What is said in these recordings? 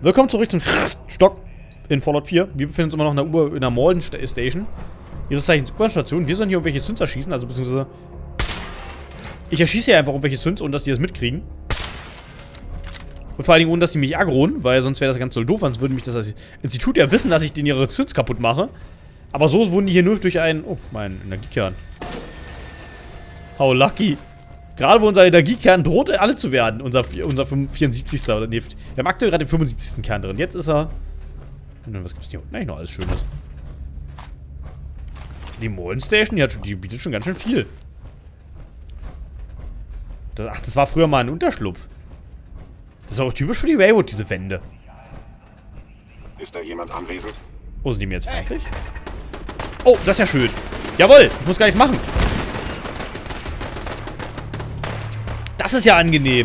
Willkommen zurück zum Stock in Fallout 4. Wir befinden uns immer noch in der Malden Station. Ihres Zeichens U-Bahn-Station. Wir sollen hier irgendwelche Synths erschießen, also beziehungsweise... Ich erschieße hier einfach irgendwelche Synths, ohne dass die das mitkriegen. Und vor allen Dingen ohne, dass die mich aggronen, weil sonst wäre das ganz so doof, sonst würde mich das Institut ja wissen, dass ich denen ihre Synths kaputt mache. Aber so wurden die hier nur durch einen... Oh, mein Energiekern. How lucky. Gerade wo unser Energiekern droht, alle zu werden. Unser 74. oder nee, wir haben aktuell gerade den 75. Kern drin. Jetzt ist er... Was gibt's hier unten eigentlich noch alles Schönes? Die Molten Station, die bietet schon ganz schön viel. Das war früher mal ein Unterschlupf. Das ist auch typisch für die Railroad, diese Wände. Ist da jemand anwesend? Oh, sind die mir jetzt feindlich? Oh, das ist ja schön. Jawohl, ich muss gar nichts machen. Das ist ja angenehm.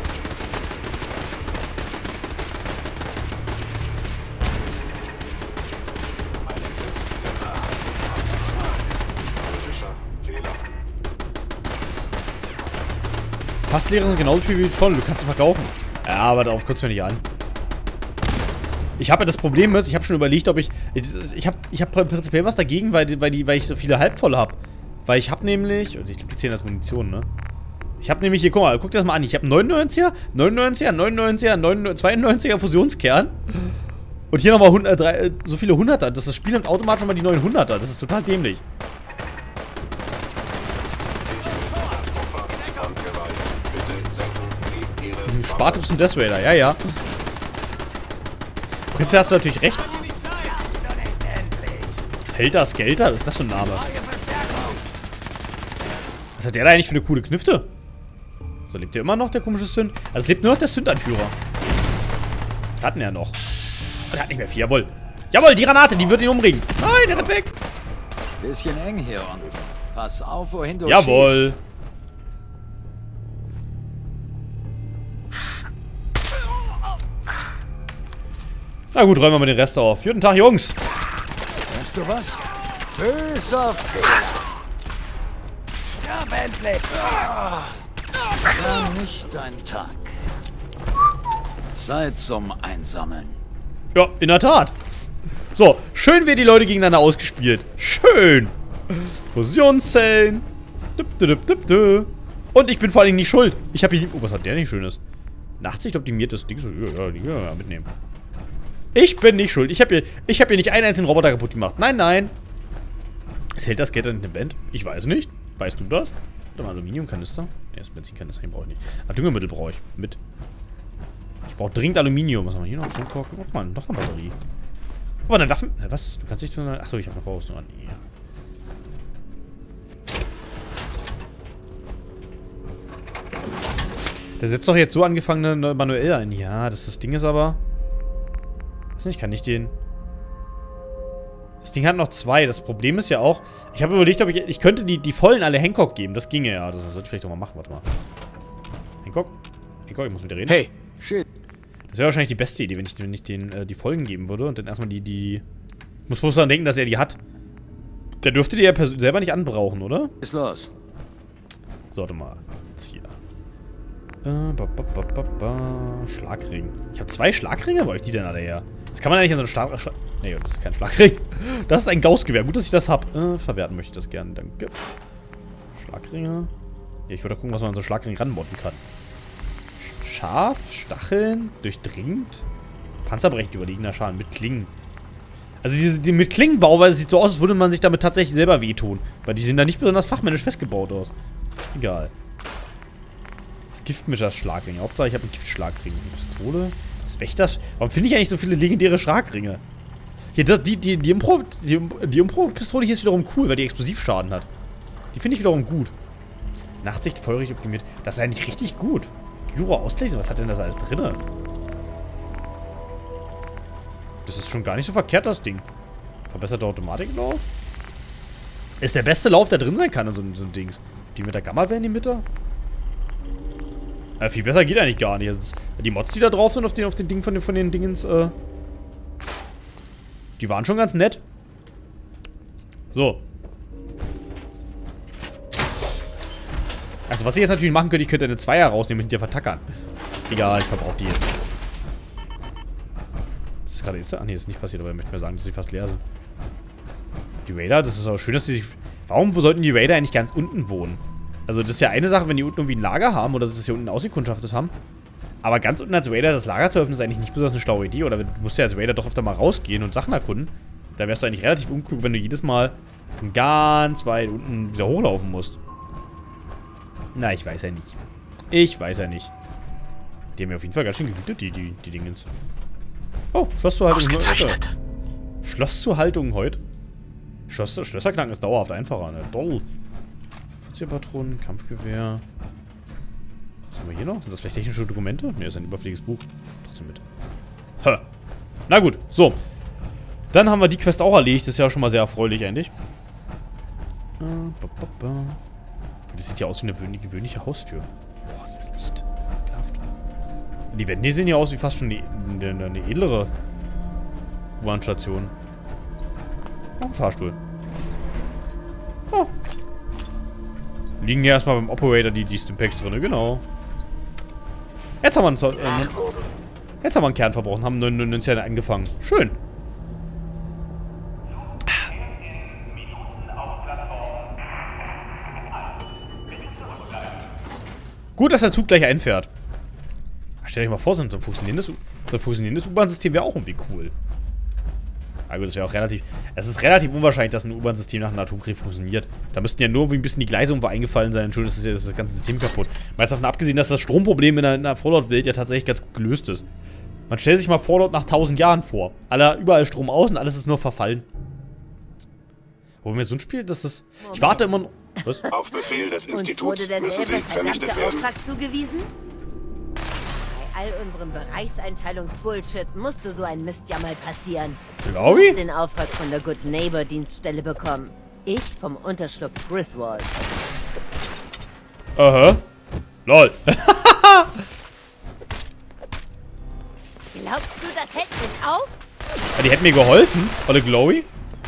Fast leere sind genauso viel wie voll. Du kannst sie verkaufen. Ja, aber darauf kurz mir nicht an. Ich habe ja das Problem ist, ich habe schon überlegt, ob ich habe prinzipiell was dagegen, weil ich so viele halbvolle habe. Weil ich habe nämlich, ich glaube, die zählen als Munition, ne? Ich habe nämlich hier, guck dir das mal an. Ich habe 99er, 99er, 99er, 92er Fusionskern. Und hier nochmal so viele 100er. Das Spiel nimmt automatisch schon mal die 900er. Das ist total dämlich. Spartipps und Death Raider, ja, ja. Prinzipiell hast du natürlich recht. Helter Skelter? Was ist das für ein Name? Was hat der da eigentlich für eine coole Knifte? So, lebt der immer noch, der komische Synth? Also es lebt nur noch der Synth-Anführer. Das hatten ja noch. Der hat nicht mehr viel, jawohl. Jawohl, die Granate, die wird ihn umbringen. Nein, der ist weg. Bisschen eng hier unten. Pass auf, wohin du jawohl. schießt. Na gut, räumen wir mal den Rest auf. Guten Tag, Jungs. Weißt du was? Böser Fehler. Ja, endlich. War nicht dein Tag. Zeit zum Einsammeln. Ja, in der Tat. So, schön werden die Leute gegeneinander ausgespielt. Schön. Fusionszellen. Und ich bin vor allen Dingen nicht schuld. Ich habe hier... Oh, was hat der nicht Schönes? Nachtsicht-optimiertes Ding. Ja, mitnehmen. Ich bin nicht schuld. Ich hab hier nicht einen einzigen Roboter kaputt gemacht. Nein, nein. Was hält das Geld in dem Band? Ich weiß nicht. Weißt du das? Warte mal, Aluminiumkanister. Ne, das Benzinkanister brauche ich nicht. Ah, Düngemittel brauche ich. Mit. Ich brauche dringend Aluminium. Was haben wir hier noch? Zugucken. Oh Mann, doch eine Batterie. Aber eine Waffen. Was? Du kannst nicht. Achso, ich habe eine Powerrüstung an. Nee. Der setzt doch jetzt so angefangene manuell ein. Ja, das Ding ist aber. Ich kann nicht den... Das Ding hat noch 2. Das Problem ist ja auch... Ich habe überlegt, ob ich könnte die vollen alle Hancock geben. Das ginge ja. Das sollte ich vielleicht doch mal machen. Warte mal. Hancock? Hancock, ich muss mit dir reden. Hey, shit. Das wäre wahrscheinlich die beste Idee, wenn ich den die Vollen geben würde. Und dann erstmal die... Ich muss bloß daran denken, dass er die hat. Der dürfte die ja selber nicht anbrauchen, oder? Ist los. So, warte mal. Jetzt hier. Schlagring. Ich habe 2 Schlagringe? Wo habe ich die denn alle her? Das kann man eigentlich in so einen nee, das ist kein Schlagring. Das ist ein Gaussgewehr. Gut, dass ich das habe. Verwerten möchte ich das gerne. Danke. Schlagringe. Ja, ich würde gucken, was man an so einen Schlagring ranbotten kann. Scharf, Stacheln, durchdringend. Panzerbrechen, überlegener Schaden mit Klingen. Also die mit Klingenbauweise sieht so aus, als würde man sich damit tatsächlich selber wehtun. Weil die sehen da nicht besonders fachmännisch festgebaut aus. Egal. Das Giftmischer-Schlagring. Hauptsache, ich habe einen Giftschlagring. Pistole. Das Wächters. Warum finde ich eigentlich so viele legendäre Schlagringe? Hier, die Impro-Pistole hier ist wiederum cool, weil die Explosivschaden hat. Die finde ich wiederum gut. Nachtsicht, feurig optimiert. Das ist eigentlich richtig gut. Gyro-Ausgleich, was hat denn das alles drin? Das ist schon gar nicht so verkehrt, das Ding. Verbesserter Automatiklauf. Ist der beste Lauf, der drin sein kann in so einem Dings. Die mit der Gamma-Welle in die Mitte? Viel besser geht eigentlich gar nicht. Also die Mods, die da drauf sind auf den Dingen von den Dingens, die waren schon ganz nett. So. Also was ich jetzt natürlich machen könnte, ich könnte eine Zweier rausnehmen und hinterher vertackern. Egal, ich verbrauche die jetzt. gerade jetzt... Ach nee, das ist nicht passiert, aber ich möchte mir sagen, dass sie fast leer sind. Die Raider, das ist auch schön, dass sie sich... Warum sollten die Raider eigentlich ganz unten wohnen? Also das ist ja eine Sache, wenn die unten irgendwie ein Lager haben oder dass sie hier unten ausgekundschaftet haben. Aber ganz unten als Raider das Lager zu öffnen, ist eigentlich nicht besonders eine schlaue Idee. Oder du musst ja als Raider doch öfter mal rausgehen und Sachen erkunden. Da wärst du eigentlich relativ unklug, wenn du jedes Mal von ganz weit unten wieder hochlaufen musst. Na, ich weiß ja nicht. Ich weiß ja nicht. Die haben ja auf jeden Fall ganz schön gewütet, die Dingens. Oh, Schlosszuhaltung heute. Schlosszuhaltung heute. Schlösserknacken ist dauerhaft einfacher, ne? Doll. 40er Patronen, Kampfgewehr. Was haben wir hier noch? Sind das vielleicht technische Dokumente? Ne, das ist ein überflüssiges Buch. Trotzdem mit. Ha. Na gut, so. Dann haben wir die Quest auch erledigt. Das ist ja schon mal sehr erfreulich, eigentlich. Das sieht ja aus wie eine gewöhnliche Haustür. Boah, das Licht. Und die Wände sehen ja aus wie fast schon eine edlere U-Bahn-Station. Oh, ein Fahrstuhl. Oh. Liegen hier erstmal beim Operator die Stimpaks drin, genau. Jetzt haben wir einen Kern verbraucht, haben 99 angefangen. Schön. Gut, dass der Zug gleich einfährt. Stell dir mal vor, so ein funktionierendes U-Bahn-System wäre auch irgendwie cool. Also das wäre auch relativ... Es ist relativ unwahrscheinlich, dass ein U-Bahn-System nach einem Atomkrieg funktioniert. Da müssten ja nur irgendwie ein bisschen die Gleise irgendwo eingefallen sein. Entschuldigung, ist das ganze System kaputt. Meist davon abgesehen, dass das Stromproblem in der Fallout-Welt ja tatsächlich ganz gut gelöst ist. Man stellt sich mal Fallout nach 1000 Jahren vor. Überall Strom aus und alles ist nur verfallen. Wo mir so ein Spiel, das ist... Ich warte immer noch... Was? Auf Befehl des Instituts wurde müssen Sie vernichtet verdammte werden. Auftrag zugewiesen? Bei all unserem Bereichseinteilungsbullshit musste so ein Mist ja mal passieren. Glaube Du ich? hast den Auftrag von der Good Neighbor Dienststelle bekommen. Ich vom Unterschlupf Griswold. Aha. Lol. Glaubst du, das hält mich auf? Ja, die hätten mir geholfen. Olle Glowy.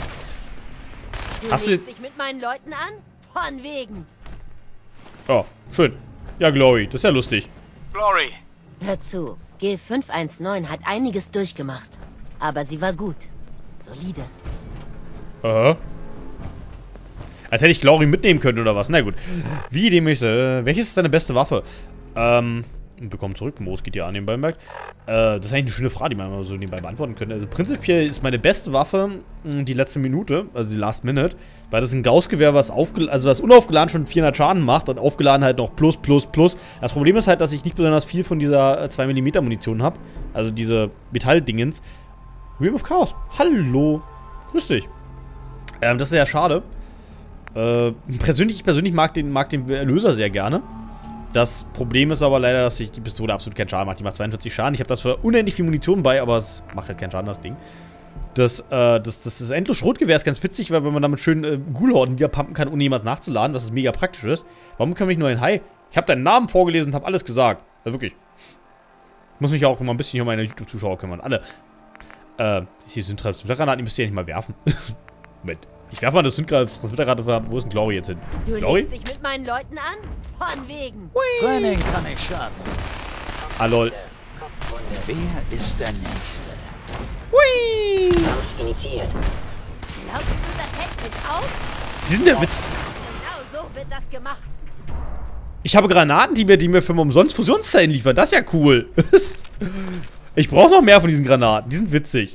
Du Hast du legst jetzt... dich mit meinen Leuten an? Von wegen. Oh, schön. Ja, Glowy. Das ist ja lustig. Glory. Hör zu. G519 hat einiges durchgemacht. Aber sie war gut. Solide. Aha. Als hätte ich Glory mitnehmen können oder was. Na gut. Wie dem ich... welches ist deine beste Waffe? Bekommen zurück. Moos geht ja an nebenbei bemerkt. Das ist eigentlich eine schöne Frage, die man mal so nebenbei beantworten könnte. Also prinzipiell ist meine beste Waffe die letzte Minute, also die Last Minute, weil das ein Gauss-Gewehr, was das unaufgeladen schon 400 Schaden macht und aufgeladen halt noch plus. Das Problem ist halt, dass ich nicht besonders viel von dieser 2mm Munition habe. Also diese Metalldingens. Realm of Chaos. Hallo. Grüß dich. Das ist ja schade. Ich persönlich mag den Erlöser sehr gerne. Das Problem ist aber leider, dass sich die Pistole absolut keinen Schaden macht. Die macht 42 Schaden. Ich habe das für unendlich viel Munition bei, aber es macht halt keinen Schaden, das Ding. Das endlos Schrotgewehr ist ganz witzig, weil wenn man damit schön Ghoul-Horden niederpumpen kann, ohne jemand nachzuladen, was praktisch praktisch ist. Warum kann ich nur ein Hi? Ich habe deinen Namen vorgelesen und habe alles gesagt. Also wirklich. Ich muss mich ja auch mal ein bisschen um meine YouTube-Zuschauer kümmern. Alle. Die Syntransmittergranaten, die müsst ihr ja nicht mal werfen. Moment. Ich werfe mal das Syntransmittergranaten. Wo ist denn Glory jetzt hin? Du Glory? legst dich mit meinen Leuten an? Von wegen. Training kann nicht schaden. Ah, lol. Wer ist der Nächste? Hui! Initiiert. Glaubst du, das hält mich auf? Die sind der Witz. Genau so wird das gemacht. Ich habe Granaten, die mir für umsonst Fusionszellen liefern. Das ist ja cool. Ich brauche noch mehr von diesen Granaten. Die sind witzig.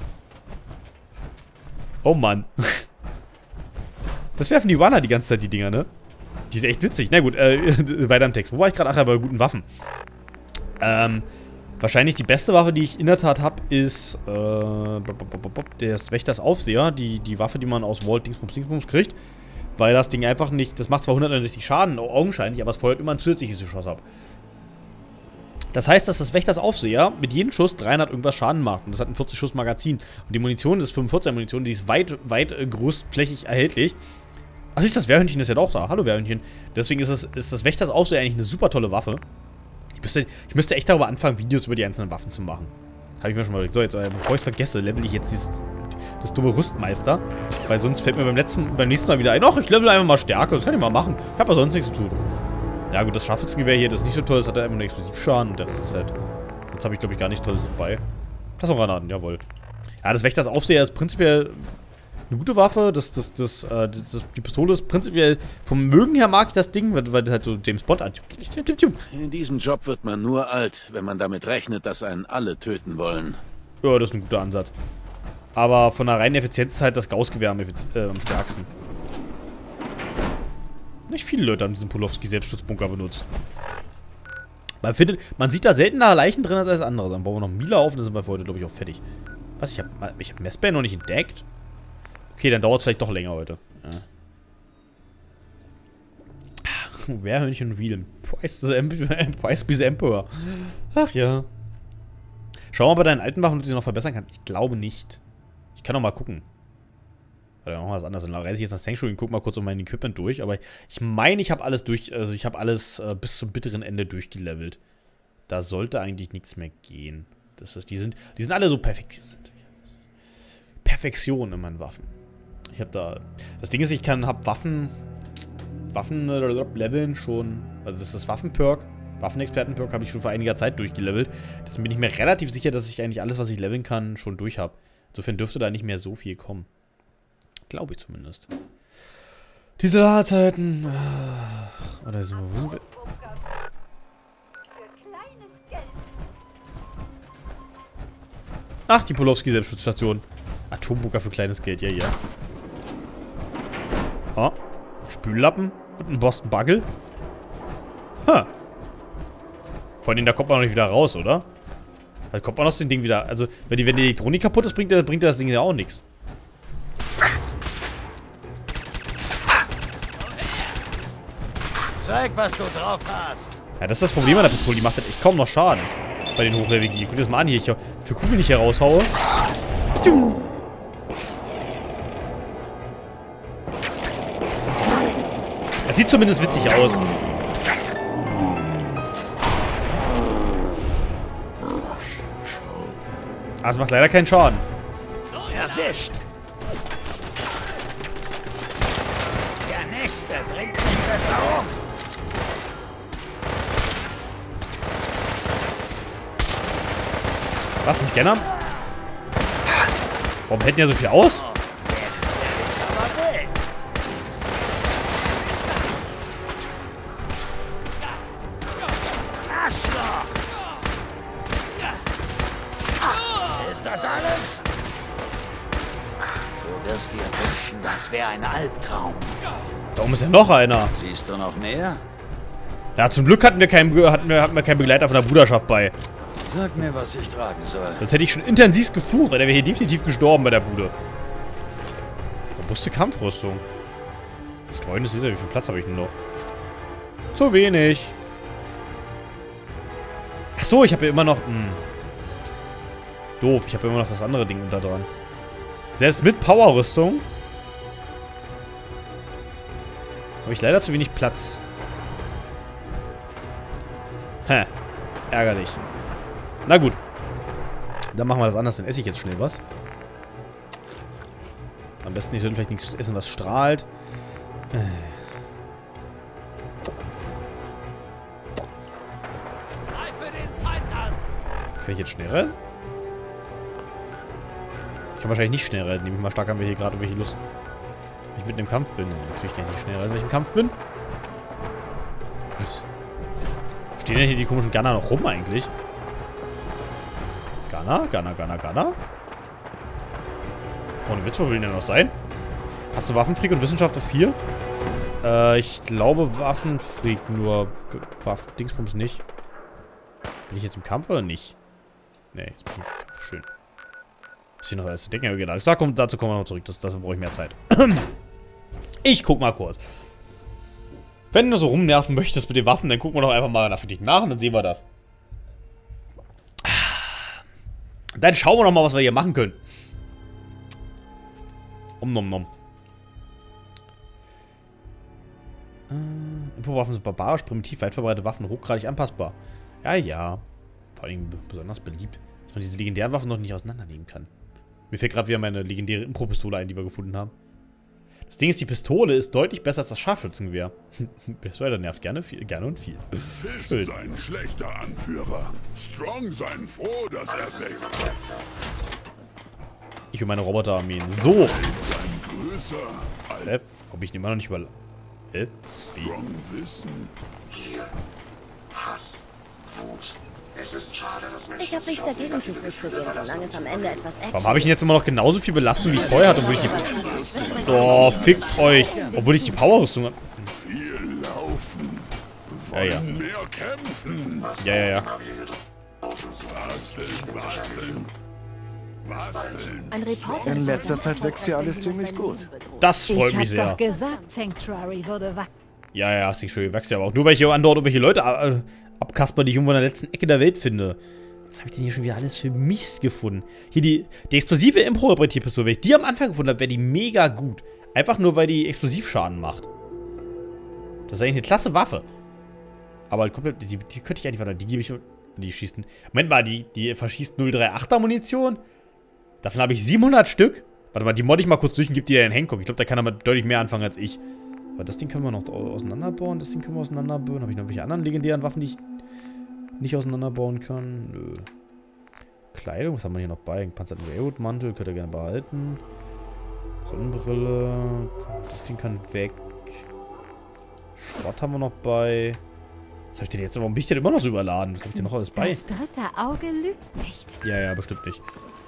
Oh Mann. Das werfen die Wanner die ganze Zeit, die Dinger, ne? Die ist echt witzig. Na gut, weiter im Text. Wo war ich gerade? Ach ja, bei guten Waffen. Wahrscheinlich die beste Waffe, die ich in der Tat habe, ist der Wächters Aufseher. Die Waffe, die man aus Vault Dingsbums kriegt. Weil das Ding einfach nicht... Das macht zwar 169 Schaden, augenscheinlich, aber es feuert immer ein zusätzliches Geschoss ab. Das heißt, dass das Wächters Aufseher mit jedem Schuss 300 irgendwas Schaden macht. Und das hat ein 40-Schuss-Magazin. Und die Munition, das ist 45er-Munition, die ist weit großflächig erhältlich. Ach, siehst du, das Wehrhündchen ist ja auch da. Hallo, Wehrhündchen. Deswegen ist das Wächters Aufseher eigentlich eine super tolle Waffe. Ich müsste echt darüber anfangen, Videos über die einzelnen Waffen zu machen. Das habe ich mir schon mal überlegt. So, jetzt, bevor ich es vergesse, level ich jetzt das dumme Rüstmeister. Weil sonst fällt mir beim nächsten Mal wieder ein, ach, ich level einfach mal Stärke. Das kann ich mal machen. Ich habe ja sonst nichts zu tun. Ja gut, das Scharfschützengewehr hier, das ist nicht so toll. Das hat ja immer nur Explosivschaden. Und der Rest ist halt... Jetzt habe ich, glaube ich, gar nicht Tolles dabei. Das sind Granaten, jawohl. Ja, das Wächtersaufseher ist prinzipiell eine gute Waffe. Die Pistole ist prinzipiell vom Mögen her mag ich das Ding, weil das halt so James Bond an. In diesem Job wird man nur alt, wenn man damit rechnet, dass einen alle töten wollen. Ja, das ist ein guter Ansatz. Aber von der reinen Effizienz ist halt das Gaussgewehr am stärksten. Nicht viele Leute haben diesen Pulowski-Selbstschutzbunker benutzt. Man sieht da seltener Leichen drin als andere. Dann bauen wir noch Mila auf und dann sind wir für heute, glaube ich, auch fertig. Was? Ich hab Messbär noch nicht entdeckt? Okay, dann dauert es vielleicht doch länger heute. Ja. Wehrhörnchen und Wiedeln. Price be the Emperor. Ach ja. Schau mal bei deinen alten Waffen, ob du sie noch verbessern kannst. Ich glaube nicht. Ich kann noch mal gucken. Oder noch was anderes. Dann reise ich jetzt nach Sanctuary und guck mal kurz um mein Equipment durch. Aber ich meine, ich habe alles durch. Also ich habe alles bis zum bitteren Ende durchgelevelt. Da sollte eigentlich nichts mehr gehen. Das ist, die sind alle so perfekt. Perfektion in meinen Waffen. Ich habe da. Das Ding ist, ich habe Waffen leveln schon. Also das ist das Waffenperk. Waffenexperten-Perk habe ich schon vor einiger Zeit durchgelevelt. Deswegen bin ich mir relativ sicher, dass ich eigentlich alles, was ich leveln kann, schon durch habe. Insofern dürfte da nicht mehr so viel kommen. Glaube ich zumindest. Diese Ladezeiten. Oder so. Wo sind wir? Ach, die Pulowski-Selbstschutzstation. Atombunker für kleines Geld, ja, ja. Oh. Spüllappen und ein Boston Bugle. Ha. Vor allem, da kommt man noch nicht wieder raus, oder? Da kommt man aus dem Ding wieder. Also, wenn die Elektronik kaputt ist, bringt das Ding ja auch nichts. Zeig, was du drauf hast. Ja, das ist das Problem an der Pistole. Die macht halt echt kaum noch Schaden. Bei den Hochleveligen. Guck dir das mal an, hier. Ich für Kugeln nicht hier raushaue. Das sieht zumindest witzig aus. Ah, es macht leider keinen Schaden. Erwischt. Der nächste bringt mich besser um. Was, ein Scanner? Warum hält der so viel aus? Jetzt bin ich aber wild. Arschloch. Ist das alles? Du wirst dir wünschen, das wäre ein Albtraum. Da oben ist ja noch einer. Siehst du noch mehr? Ja, zum Glück hatten wir keinen Begleiter von der Bruderschaft bei. Sag mir, was ich tragen soll. Sonst hätte ich schon intensiv geflucht, weil der wäre hier definitiv gestorben bei der Bude. Robuste Kampfrüstung. Streuendes Laser, wie viel Platz habe ich denn noch? Zu wenig. Ach so, ich habe ja immer noch... Doof, ich habe immer noch das andere Ding unter dran. Selbst mit Powerrüstung habe ich leider zu wenig Platz. Hä. Ärgerlich. Na gut. Dann machen wir das anders. Dann esse ich jetzt schnell was. Am besten, ich sollte vielleicht nichts essen, was strahlt. Kann ich jetzt schnell reiten? Ich kann wahrscheinlich nicht schnell reiten. Nehme ich mal stark an, wer hier gerade welche Lust. Wenn ich mitten im Kampf bin. Natürlich kann ich nicht schnell reiten, wenn ich im Kampf bin. Gut. Stehen denn hier die komischen Gunner noch rum eigentlich? Gunner? Ohne Witz, wo will denn der noch sein? Hast du Waffenfreak und Wissenschaftler 4? Ich glaube Waffenfreak nur. Dingsbums nicht. Bin ich jetzt im Kampf oder nicht? Nee, jetzt bin ich im Kampf. Schön. Ist hier noch alles zu decken? Ja, genau. Dazu kommen wir noch zurück. Dazu brauche ich mehr Zeit. Ich guck mal kurz. Wenn du so rumnerven möchtest mit den Waffen, dann gucken wir doch einfach mal nach für dich nach und dann sehen wir das. Dann schauen wir noch mal, was wir hier machen können. Nom. Infowaffen sind barbarisch, primitiv, weit verbreitete Waffen, hochgradig anpassbar. Ja. Vor allem besonders beliebt, dass man diese legendären Waffen noch nicht auseinandernehmen kann. Mir fällt gerade wieder meine legendäre Impro-Pistole ein, die wir gefunden haben. Das Ding ist, die Pistole ist deutlich besser als das Scharfschützengewehr. Persuader nervt gerne und viel. Fist sein schlechter Anführer. Strong sein froh, dass er weg ist. Ich und meine Roboterarmeen. So. Größer. Ob ich immer noch nicht über... Wie? Strong Wissen. Hier. Hass. Wut. Es ist schade, dass Menschen Ich habe nichts dagegen, zu Fuß zu gehen, solange es am Ende etwas Action Warum habe ich denn jetzt immer noch genauso viel Belastung, wie ich vorher hatte, obwohl ich die... Oh, fickt euch. Obwohl ich die Powerrüstung habe. Viel laufen. Ja, ja. Mehr kämpfen. Ja. Basteln. Ein Reporter In letzter Zeit wächst hier alles ziemlich gut. Das freut mich Ich hab sehr. doch gesagt, Sanctuary würde wachsen. Ja, ist nicht schön. Wächst ja aber auch nur, weil ich hier andauernd irgendwelche Leute abkasper, die ich irgendwo in der letzten Ecke der Welt finde. Was habe ich denn hier schon wieder alles für Mist gefunden? Hier die explosive Impro-Repetierpistole, wenn ich die am Anfang gefunden habe, wäre die mega gut. Einfach nur, weil die Explosivschaden macht. Das ist eigentlich eine klasse Waffe. Aber komplett, die könnte ich eigentlich weiter. Die gebe ich... Die schießt... Moment mal, die verschießt 038er Munition? Davon habe ich 700 Stück. Warte mal, die modde ich mal kurz durch und gebe die in Hancock. Ich glaube, da kann er mit deutlich mehr anfangen als ich. Aber das Ding können wir noch auseinanderbauen. Das Ding können wir auseinanderbauen. Habe ich noch welche anderen legendären Waffen, die ich nicht auseinanderbauen kann? Nö. Kleidung, was haben wir hier noch bei? Panzerten Railroad-Mantel, könnt ihr gerne behalten. Sonnenbrille. Das Ding kann weg. Schrott haben wir noch bei. Was habe ich denn jetzt? Warum bin ich denn immer noch so überladen? Was habe ich denn noch alles bei? Das dritte Auge lügt nicht. Ja, bestimmt nicht.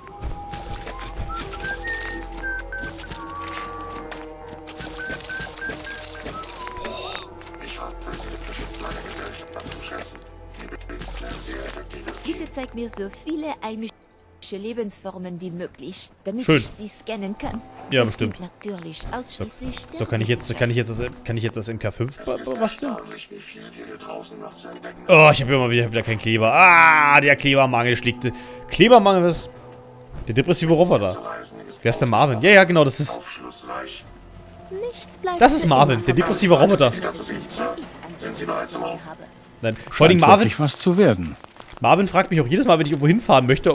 Ich hoffe, Sie wird bestimmt meine Gesellschaft abzuschätzen. Die bewegt ein sehr effektives Bitte zeig mir so viele heimische Lebensformen wie möglich, damit Schön. ich sie scannen kann. Ja, Das bestimmt. dient natürlich ausschließlich So, kann ich jetzt das MK5 basteln? erstaunlich, wie viel wir hier draußen noch zu entdecken Oh, ich habe immer wieder keinen Kleber. Ah, der Klebermangel schlägt. Klebermangel, was? Der depressive Roboter. reisen ist Wer ist der Marvin? Ja, genau, das ist... aufschlussreich. Nichts bleibt Das ist für Marvin, immer der depressive Roboter. Wieder zu sehen. Sind Sie bereits im Auf? habe. Nein, vor allem Marvin. Wirklich was zu werden. Marvin fragt mich auch jedes Mal, wenn ich irgendwo hinfahren möchte.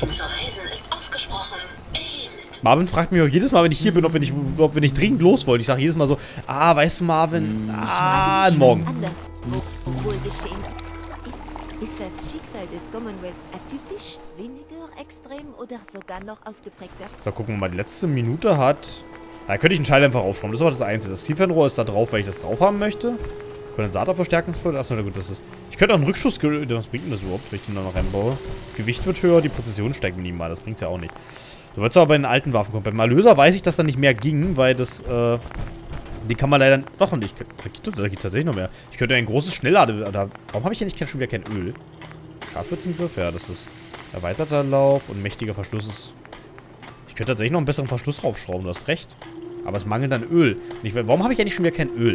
Marvin fragt mich auch jedes Mal, wenn ich hier bin, ob wir nicht dringend los wollen. Ich sage jedes Mal so, weißt du, Marvin, morgen. Anders wohl geschehen. Ist das Schicksal des Commonwealths atypisch, weniger extrem oder sogar noch ausgeprägter? So, gucken wir mal, die letzte Minute hat... Da könnte ich einen Schall einfach aufschrauben. Das ist aber das Einzige. Das Zielfernrohr ist da drauf, weil ich das drauf haben möchte. Kondensatorverstärkungsplot. Achso, na gut, das ist... Ich könnte auch einen Rückschuss... Was bringt denn das überhaupt, wenn ich den da noch reinbaue? Das Gewicht wird höher, die Präzision steigt minimal. Das bringt's ja auch nicht. So wird es aber bei den alten Waffen kommen. Beim Erlöser weiß ich, dass da nicht mehr ging, weil das, die kann man leider doch nicht. Da geht tatsächlich noch mehr. Ich könnte ein großes Schnelllade... Warum habe ich hier nicht schon wieder kein Öl? Scharfschützengriff? Ja, das ist erweiterter Lauf und mächtiger Verschluss ist... Ich könnte tatsächlich noch einen besseren Verschluss draufschrauben, du hast recht. Aber es mangelt an Öl. Warum habe ich eigentlich schon wieder kein Öl?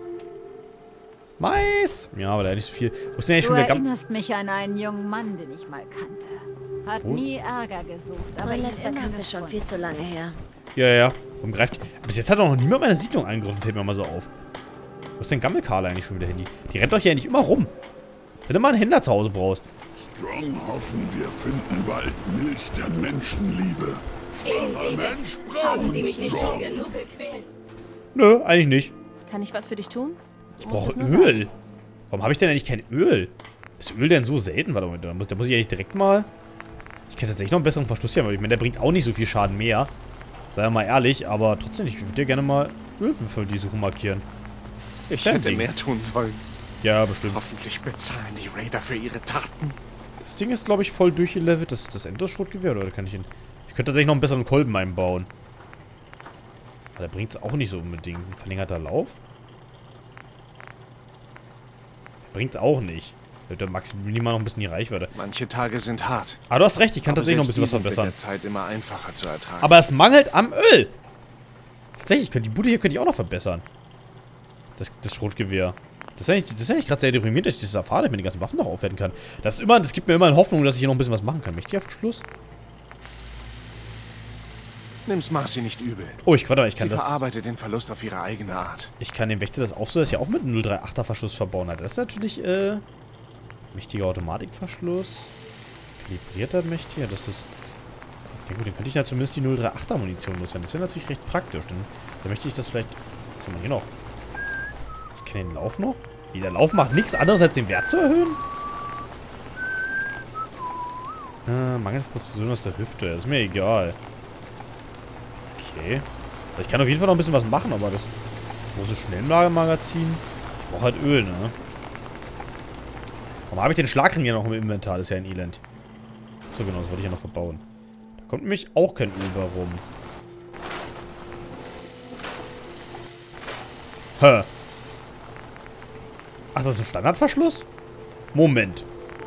Mais! Ja, aber da nicht so viel. Wo ist denn eigentlich Du schon wieder erinnerst mich an einen jungen Mann, den ich mal kannte. Hat nie Ärger gesucht, aber Mein ihn letzter immer Kampf ist schon gefunden. viel zu lange her. Ja. Warum greift die? Bis jetzt hat doch noch niemand meine Siedlung angegriffen, fällt mir mal so auf. Wo ist denn Gammelkarl eigentlich schon wieder hin? Die rennt doch hier eigentlich immer rum. Wenn du mal einen Händler zu Hause brauchst. Strong hoffen, wir finden bald Milch der Menschenliebe. Ein Mensch braucht Strong. Nö, eigentlich nicht. Kann ich was für dich tun? Ich brauche Öl. Warum habe ich denn eigentlich kein Öl? Ist Öl denn so selten? Warte mal, da muss ich eigentlich direkt mal... Ich kann tatsächlich noch einen besseren Verschluss hier, weil ich meine, der bringt auch nicht so viel Schaden mehr. Sei mal ehrlich, aber trotzdem, ich würde dir gerne mal Öl für die Suche markieren. Ich hätte mehr tun sollen. Ja, bestimmt. Hoffentlich bezahlen die Raider für ihre Taten. Das Ding ist, glaube ich, voll durchgelevelt. Das ist das Endlosschrotgewehr, oder kann ich ihn... Ich könnte tatsächlich noch einen besseren Kolben einbauen. Aber der bringt es auch nicht so unbedingt. Ein verlängerter Lauf? Der bringt es auch nicht. Der maximal noch ein bisschen die Reichweite. Manche Tage sind hart. Aber du hast recht, ich kann tatsächlich noch ein bisschen was selbst die sind verbessern. mit der Zeit immer einfacher zu ertragen. Aber es mangelt am Öl. Tatsächlich, die Bude hier könnte ich auch noch verbessern. Das Schrotgewehr. Das ist eigentlich gerade sehr deprimierend, dass ich das erfahre, dass ich mir die ganzen Waffen noch aufwerten kann. Das gibt mir immer eine Hoffnung, dass ich hier noch ein bisschen was machen kann. Mächtiger Verschluss? Nimm's Marcy nicht übel. Oh, ich kann Sie verarbeitet den Verlust auf ihre eigene Art. Ich kann dem Wächter das auch so, dass er auch mit einem 038er Verschluss verbauen hat. Das ist natürlich, mächtiger Automatikverschluss. Kalibrierter mächtiger, das ist... Ja gut, dann könnte ich ja zumindest die 038er Munition loswerden. Das wäre natürlich recht praktisch. Dann möchte ich das vielleicht... Was haben wir hier noch? Ich kenne den Lauf noch. Wie, der Lauf macht nichts anderes, als den Wert zu erhöhen? Mangels Präzision aus der Hüfte. Das ist mir egal. Okay. Ich kann auf jeden Fall noch ein bisschen was machen, aber das große Schnelllagermagazin. Ich brauche halt Öl, ne? Warum habe ich den Schlagring ja noch im Inventar? Das ist ja ein Elend. So genau, das wollte ich ja noch verbauen. Da kommt nämlich auch kein Öl warum. Hä? Ach, das ist ein Standardverschluss? Moment.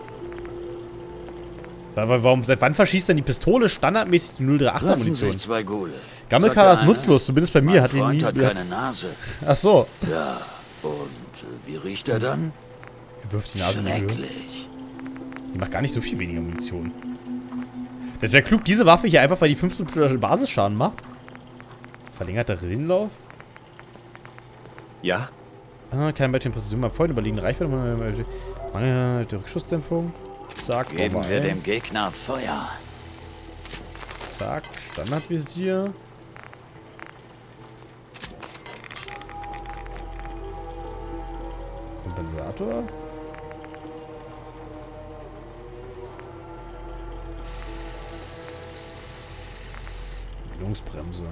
Warum, seit wann verschießt denn die Pistole standardmäßig die 038er Munition? Gammelkader ist nutzlos, zumindest bei mir. Hat ihn nie... hat keine Nase. Ach so. Ja, und wie riecht er dann? Er wirft die Nase in die Höhe. Die macht gar nicht so viel weniger Munition. Das wäre klug, diese Waffe hier einfach, weil die 15 Basisschaden macht. Verlängerter Rillenlauf. Ja? Kein bei den Präzision beim Freund überliegende Reichweite. Mangel der Rückschussdämpfung. Zack, geben wir dem Gegner Feuer. Zack, Standardvisier. Kompensator. Bewegungsbremse.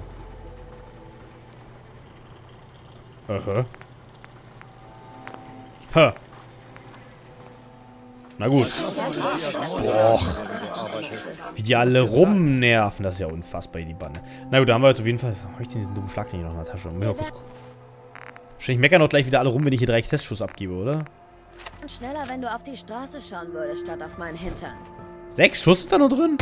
Aha. Ha. Na gut. Boah. Wie die alle rumnerven. Das ist ja unfassbar, die Bande. Na gut, da haben wir jetzt auf jeden Fall... Habe ich denn diesen dummen Schlag hier noch in der Tasche? Mal kurz gucken. Wahrscheinlich meckern auch gleich wieder alle rum, wenn ich hier 3 Testschuss abgebe, oder? Und schneller, wenn du auf die Straße schauen würdest, statt auf meinen Hintern. 6 Schuss ist da noch drin?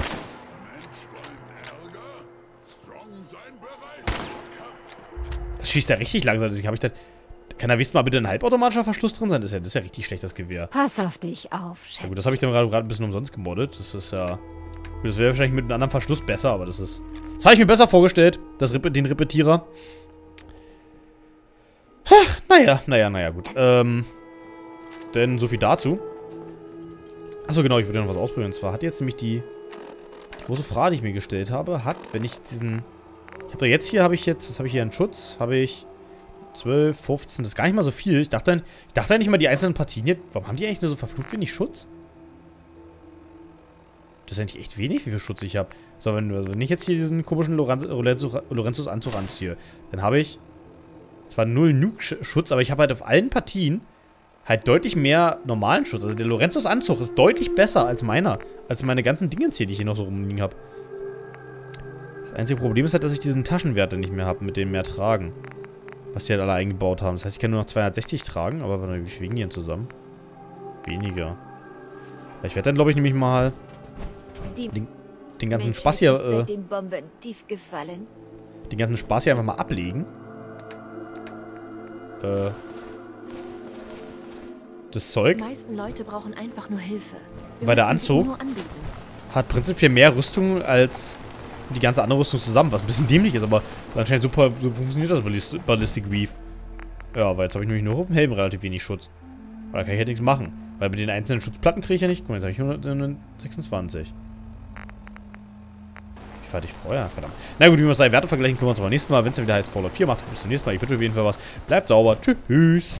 Das schießt ja richtig langsam. Also habe ich das... Kann da wenigstens mal bitte ein halbautomatischer Verschluss drin sein? Das ist ja richtig schlecht, das Gewehr. Pass auf dich auf, Schätze. Ja gut, das habe ich dann gerade ein bisschen umsonst gemoddet. Das ist ja... Das wäre wahrscheinlich mit einem anderen Verschluss besser, aber das ist... Das habe ich mir besser vorgestellt, den Repetierer. Ach, naja, gut. Denn so viel dazu. Achso, genau, ich würde noch was ausprobieren. Und zwar hat jetzt nämlich die große Frage, die ich mir gestellt habe, wenn ich diesen... Ich habe da jetzt hier, was habe ich hier an Schutz? Habe ich 12, 15, das ist gar nicht mal so viel. Ich dachte eigentlich mal, die einzelnen Partien hier, warum haben die eigentlich nur so verflucht wenig Schutz? Das ist eigentlich echt wenig, wie viel Schutz ich habe. So, wenn ich jetzt hier diesen komischen Lorenzos Anzug anziehe, dann habe ich zwar 0 Nuke-Schutz, aber ich habe halt auf allen Partien halt deutlich mehr normalen Schutz. Also der Lorenzos Anzug ist deutlich besser als meiner. Als meine ganzen Dingens hier, die ich hier noch so rumliegen habe. Das einzige Problem ist halt, dass ich diesen Taschenwerte nicht mehr habe, mit dem mehr tragen. Was die halt alle eingebaut haben. Das heißt, ich kann nur noch 260 tragen, aber wie viel wiegen die denn zusammen? Weniger. Ich werde dann, glaube ich, nämlich mal den ganzen Spaß hier, den ganzen Spaß hier einfach mal ablegen. Das Zeug. Die meisten Leute brauchen einfach nur Hilfe. Weil der Anzug hat prinzipiell mehr Rüstung als die ganze andere Rüstung zusammen, was ein bisschen dämlich ist, aber anscheinend super so funktioniert das Ballistic Weave. Ja, weil jetzt habe ich nämlich nur auf dem Helm relativ wenig Schutz. Weil da kann ich halt nichts machen. Weil mit den einzelnen Schutzplatten kriege ich ja nicht. Guck mal, jetzt habe ich 126. Wie fertig vorher? Verdammt. Na gut, wie wir uns da Werte vergleichen, können wir uns aber beim nächsten Mal, wenn es dann wieder heißt Fallout 4 macht. Bis zum nächsten Mal. Ich wünsche auf jeden Fall was. Bleibt sauber. Tschüss.